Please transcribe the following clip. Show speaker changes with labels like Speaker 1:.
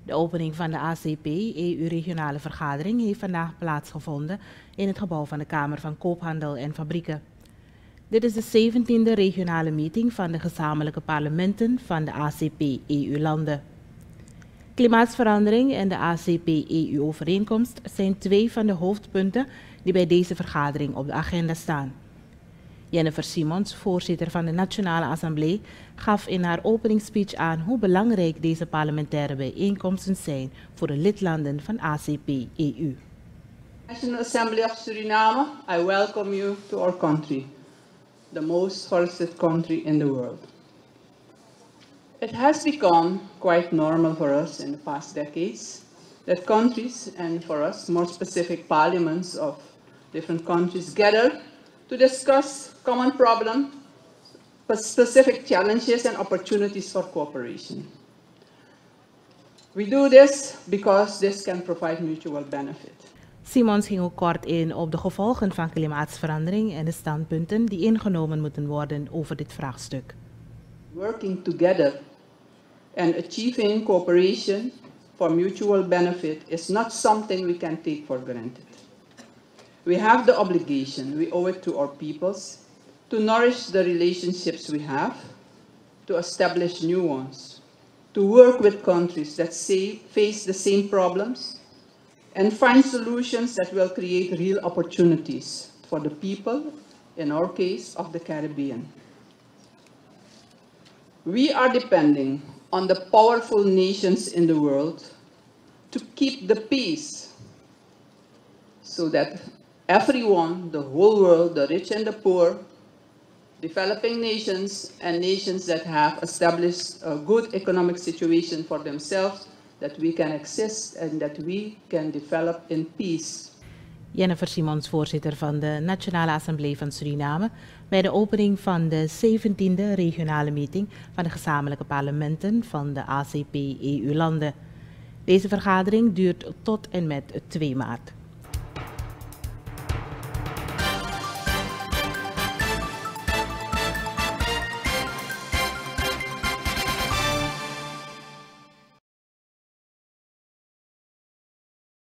Speaker 1: De opening van de ACP-EU-regionale vergadering heeft vandaag plaatsgevonden in het gebouw van de Kamer van Koophandel en Fabrieken. Dit is de 17e regionale meeting van de gezamenlijke parlementen van de ACP-EU-landen. Klimaatsverandering en de ACP-EU-overeenkomst zijn twee van de hoofdpunten die bij deze vergadering op de agenda staan. Jennifer Simons, voorzitter van de Nationale Assemblée, gaf in haar openingsspeech aan hoe belangrijk deze parlementaire bijeenkomsten zijn voor de lidlanden van ACP-EU.
Speaker 2: National Assembly of Suriname, I welcome you to our country, the most forested country in the world. It has become quite normal for us in the past decades that countries, and for us more specific parliaments of different countries, gather to discuss common problems, specific challenges and opportunities for cooperation. We do this because this can provide mutual benefit.
Speaker 1: Simons ging ook kort in op de gevolgen van klimaatsverandering en de standpunten die ingenomen moeten worden over dit vraagstuk.
Speaker 2: Working together and achieving cooperation for mutual benefit is not something we can take for granted. We have the obligation, we owe it to our peoples, to nourish the relationships we have, to establish new ones, to work with countries that face the same problems, and find solutions that will create real opportunities for the people, in our case, of the Caribbean. We are depending on the powerful nations in the world to keep the peace so that everyone, the whole world, the rich and the poor, developing nations and nations that have established a good economic situation for themselves, that we can exist and that we can develop in peace.
Speaker 1: Jennifer Simons, voorzitter van de Nationale Assemblée van Suriname, bij de opening van de 17e regionale meeting van de gezamenlijke parlementen van de ACP-EU-landen. Deze vergadering duurt tot en met 2 maart.